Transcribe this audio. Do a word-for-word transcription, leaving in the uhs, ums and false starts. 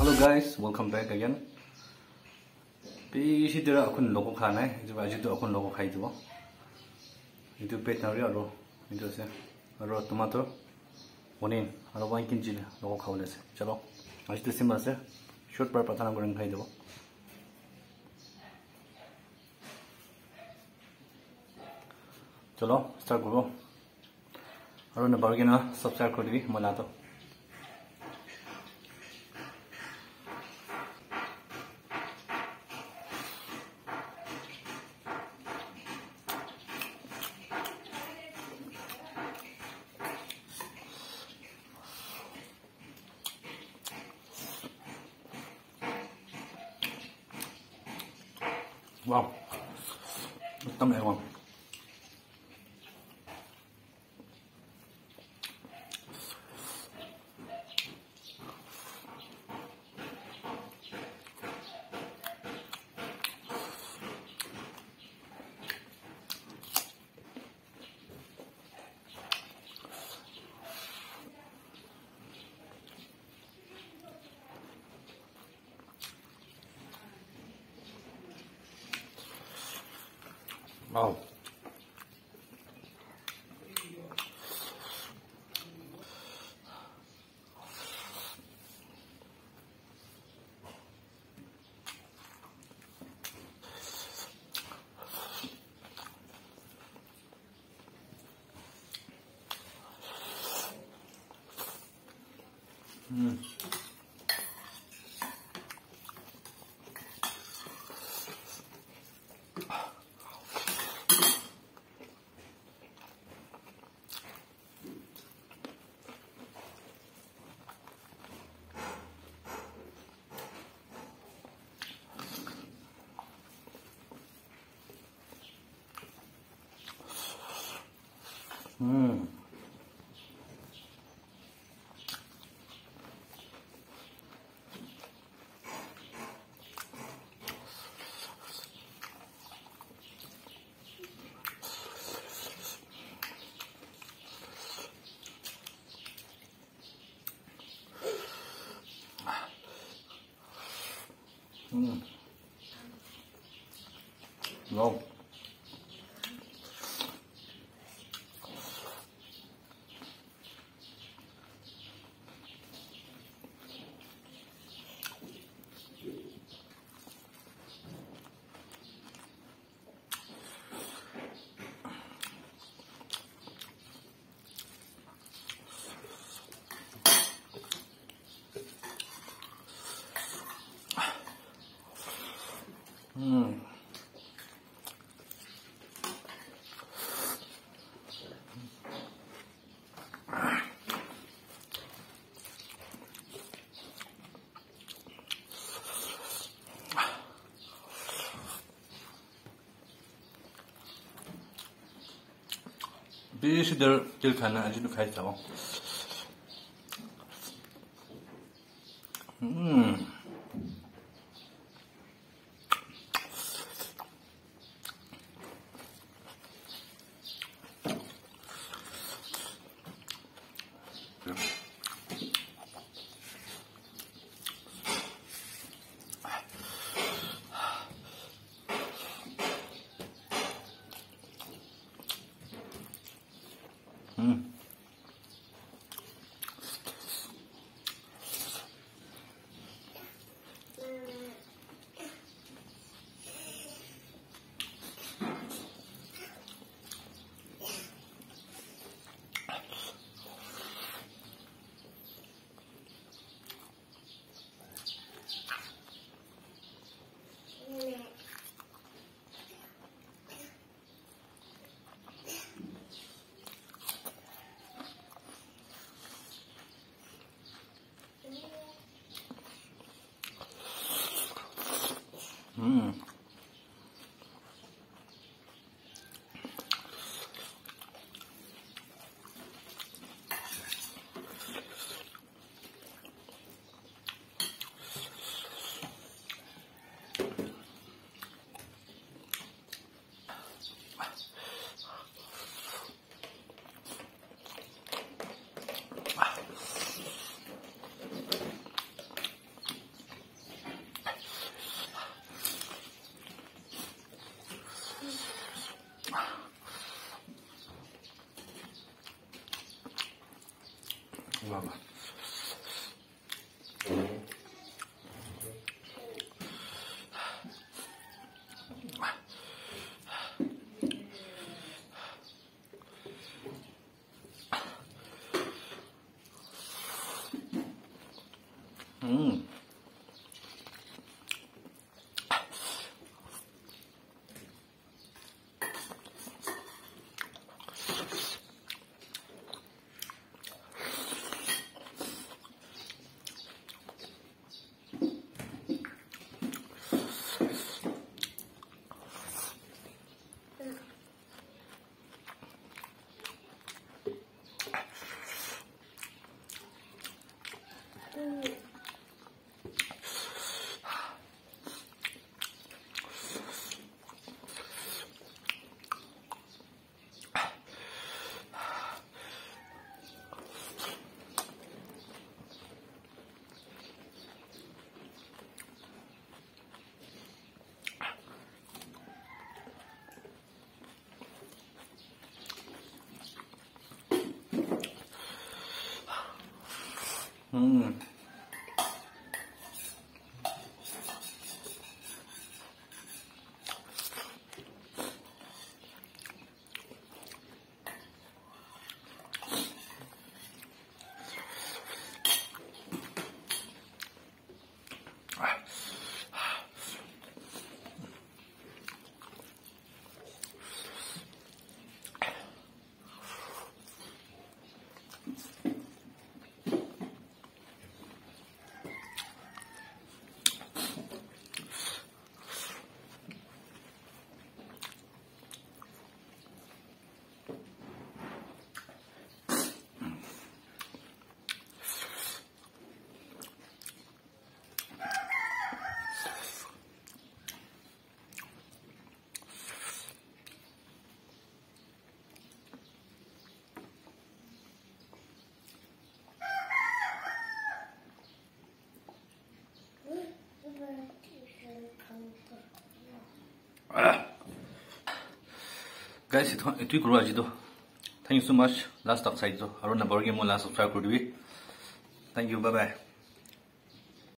Hello guys, welcome back again. Pi si dira akun logo khana hai, jo aji to akun logo khai dibo. Itu pet na ri aro, itu se. Aro tomato, onion, aro one kinchi logo khawle se. Chalo. Aji to simple se. Short par patana goreng khai dibo. Chalo, start karo. Aro na bargain na subscribe kar dibi mala to. Wow, एकदम एवं wow. Mm. Mm. Mm. Wow. Mm. Bi si der til khana aji nu khai chao. Mm. Mm. わわ。うん。음. Guys, itu itu guru aja tuh. Thank you so much. Last talk side tuh. Harun na borgi mo last subscribe kudu. Thank you. Bye bye.